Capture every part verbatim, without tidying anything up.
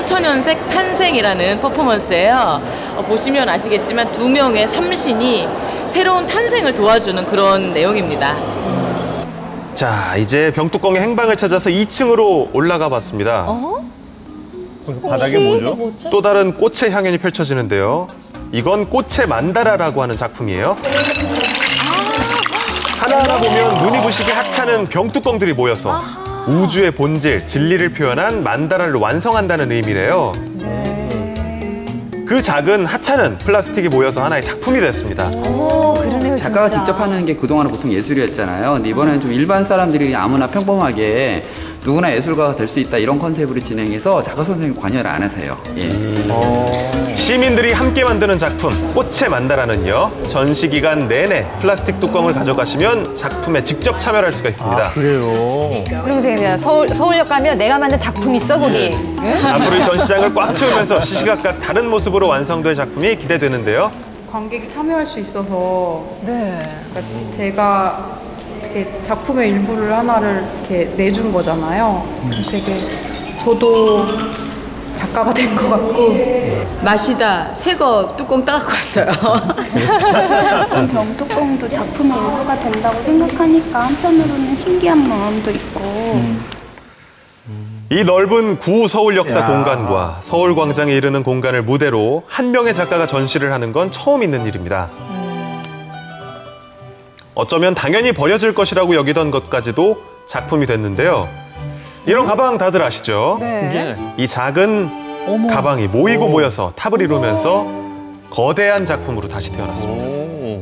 청천연색 탄생이라는 퍼포먼스예요. 어, 보시면 아시겠지만 두 명의 삼신이 새로운 탄생을 도와주는 그런 내용입니다. 자, 이제 병뚜껑의 행방을 찾아서 이 층으로 올라가 봤습니다. 어? 바닥에 뭐죠? 뭐지? 또 다른 꽃의 향연이 펼쳐지는데요. 이건 꽃의 만다라라고 하는 작품이에요. 하나하나 보면 눈이 부시게 하찮은 병뚜껑들이 모여서 아하. 우주의 본질, 진리를 표현한 만다라를 완성한다는 의미래요. 네. 그 작은 하찮은 플라스틱이 모여서 하나의 작품이 됐습니다. 오, 그러네요, 작가가 진짜. 직접 하는 게 그동안은 보통 예술이었잖아요. 근데 이번에는 좀 일반 사람들이 아무나 평범하게 누구나 예술가가 될 수 있다 이런 컨셉으로 진행해서 작가 선생님이 관여를 안 하세요. 예. 어... 시민들이 함께 만드는 작품 꽃의 만다라는요. 전시 기간 내내 플라스틱 뚜껑을 가져가시면 작품에 직접 참여할 수가 있습니다. 아, 그래요? 그러면 되겠네요. 서울, 서울역 가면 내가 만든 작품 있어, 거기. 네. 앞으로 이 전시장을 꽉 채우면서 시시각각 다른 모습으로 완성될 작품이 기대되는데요. 관객이 참여할 수 있어서 네. 그러니까 제가 이렇게 작품의 일부를 하나를 이렇게 내준 거잖아요. 그래서 되게 저도 작가가 된 것 같고 마시다 새 거 뚜껑 따갖고 왔어요. 병뚜껑도 작품의 일부가 된다고 생각하니까 한편으로는 신기한 마음도 있고 음. 이 넓은 구서울 역사 야. 공간과 서울광장에 이르는 공간을 무대로 한 명의 작가가 전시를 하는 건 처음 있는 일입니다. 어쩌면 당연히 버려질 것이라고 여기던 것까지도 작품이 됐는데요. 이런 가방 다들 아시죠? 네. 이 작은 어머. 가방이 모이고 모여서 탑을 이루면서 거대한 작품으로 다시 태어났습니다. 오.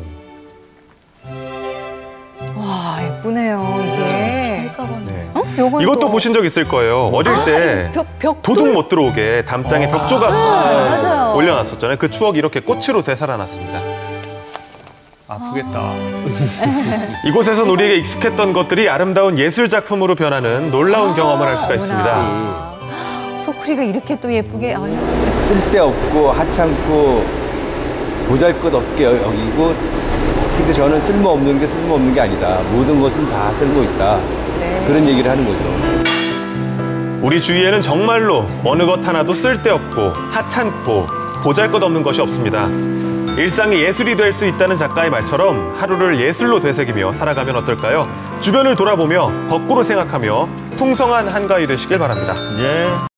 와, 예쁘네요, 이게. 네. 어? 요건 이것도 또... 보신 적 있을 거예요. 어릴 때 벽, 벽 도둑 못 들어오게 담장에 벽 조각 맞아요. 올려놨었잖아요. 그 추억이 이렇게 꽃으로 되살아났습니다. 아프겠다. 이곳에선 우리에게 익숙했던 것들이 아름다운 예술 작품으로 변하는 놀라운 경험을 할 수가 있습니다. 소쿠리가 이렇게 또 예쁘게. 아니. 쓸데없고 하찮고 보잘것없게 여기고 근데 저는 쓸모없는 게 쓸모없는 게 아니다. 모든 것은 다 쓸모있다. 네. 그런 얘기를 하는 거죠. 우리 주위에는 정말로 어느 것 하나도 쓸데없고 하찮고 보잘것없는 것이 없습니다. 일상이 예술이 될 수 있다는 작가의 말처럼 하루를 예술로 되새기며 살아가면 어떨까요? 주변을 돌아보며 거꾸로 생각하며 풍성한 한가위 되시길 바랍니다. 예.